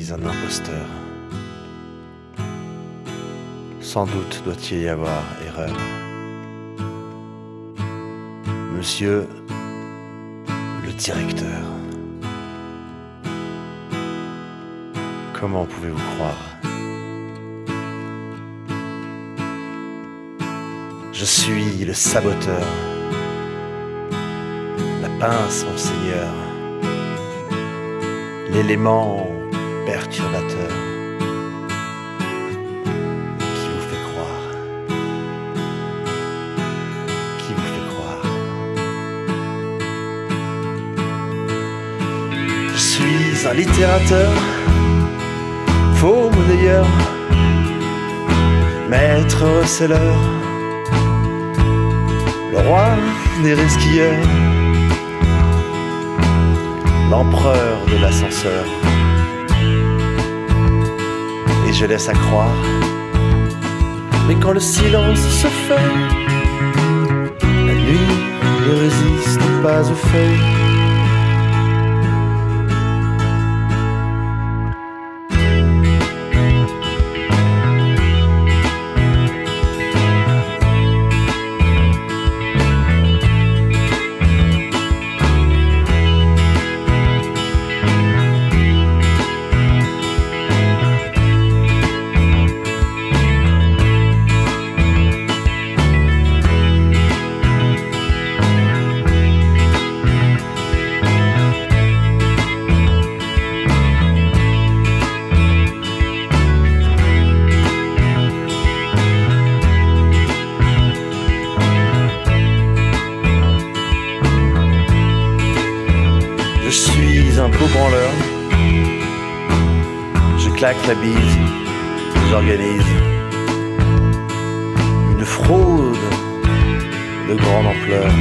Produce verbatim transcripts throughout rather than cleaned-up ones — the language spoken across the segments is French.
suis un imposteur. Sans doute doit-il y avoir erreur. Monsieur le directeur, comment pouvez-vous croire? Je suis le saboteur, la pince, monseigneur, l'élément perturbateur qui vous fait croire, qui vous fait croire. Je suis un littérateur, faux monnayeur, maître receleur, le roi des resquilleurs, l'empereur de l'ascenseur. Et je laisse à croire, mais quand le silence se fait, la nuit ne résiste pas aux feuilles. Je suis un beau branleur, je claque la bise, j'organise une fraude de grande ampleur.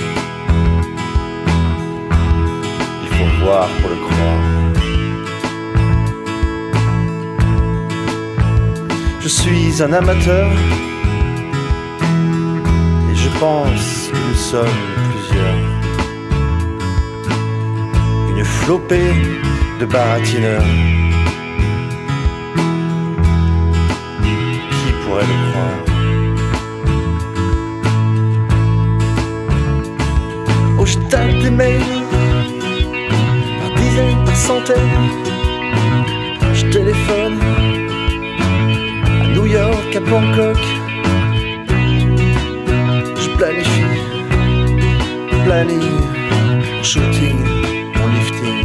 Il faut voir pour le croire. Je suis un amateur et je pense que nous sommes plusieurs. Une flopée de baratineurs. Qui pourrait le croire? Oh, je tape des mails par dizaines, par centaines. Je téléphone à New York, à Bangkok. Je planifie, planning, shooting, lifting.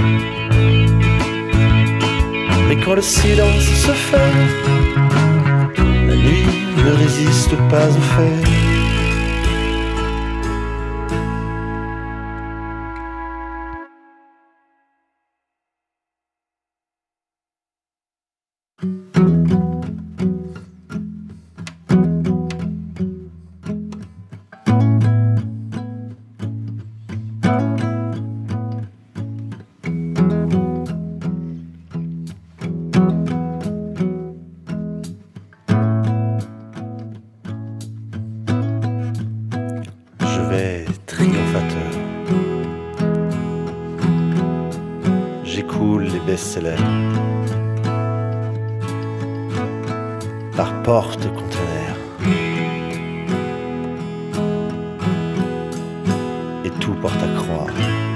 Mais quand le silence se fait, la nuit ne résiste pas aux faits. Triomphateur, j'écoule les best-sellers par porte-conteneur et tout porte à croire.